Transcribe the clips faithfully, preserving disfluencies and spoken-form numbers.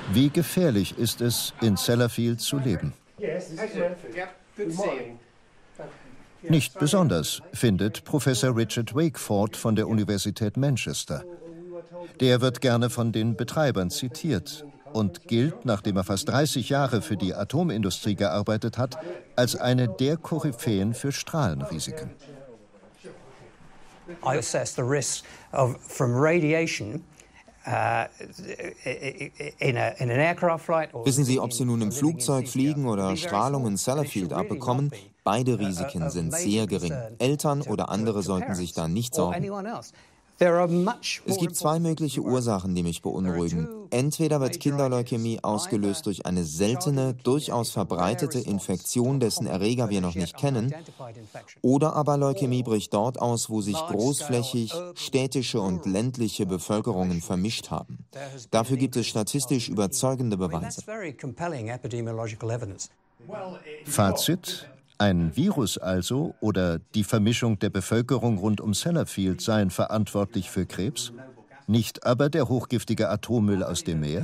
Wie gefährlich ist es, in Sellafield zu leben? Nicht besonders, findet Professor Richard Wakeford von der Universität Manchester. Der wird gerne von den Betreibern zitiert und gilt, nachdem er fast dreißig Jahre für die Atomindustrie gearbeitet hat, als eine der Koryphäen für Strahlenrisiken. I assess the risk of from radiation. Wissen Sie, ob Sie nun im Flugzeug fliegen oder Strahlung in Sellafield abbekommen? Beide Risiken sind sehr gering. Eltern oder andere sollten sich da nicht sorgen. Es gibt zwei mögliche Ursachen, die mich beunruhigen. Entweder wird Kinderleukämie ausgelöst durch eine seltene, durchaus verbreitete Infektion, dessen Erreger wir noch nicht kennen, oder aber Leukämie bricht dort aus, wo sich großflächig städtische und ländliche Bevölkerungen vermischt haben. Dafür gibt es statistisch überzeugende Beweise. Fazit: Ein Virus also oder die Vermischung der Bevölkerung rund um Sellafield seien verantwortlich für Krebs, nicht aber der hochgiftige Atommüll aus dem Meer?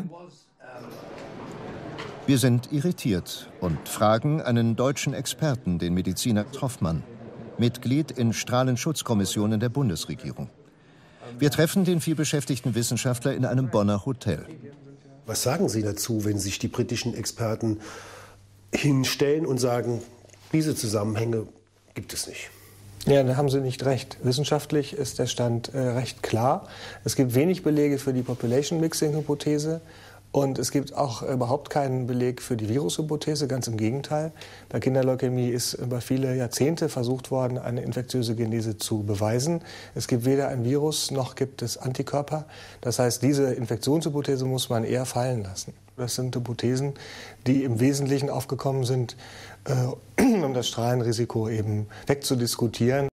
Wir sind irritiert und fragen einen deutschen Experten, den Mediziner Hoffmann, Mitglied in Strahlenschutzkommissionen der Bundesregierung. Wir treffen den vielbeschäftigten Wissenschaftler in einem Bonner Hotel. Was sagen Sie dazu, wenn sich die britischen Experten hinstellen und sagen, diese Zusammenhänge gibt es nicht? Ja, da haben Sie nicht recht. Wissenschaftlich ist der Stand äh, recht klar. Es gibt wenig Belege für die Population-Mixing-Hypothese und es gibt auch überhaupt keinen Beleg für die Virushypothese, ganz im Gegenteil. Bei Kinderleukämie ist über viele Jahrzehnte versucht worden, eine infektiöse Genese zu beweisen. Es gibt weder ein Virus, noch gibt es Antikörper. Das heißt, diese Infektionshypothese muss man eher fallen lassen. Das sind Hypothesen, die im Wesentlichen aufgekommen sind, äh, um das Strahlenrisiko eben wegzudiskutieren.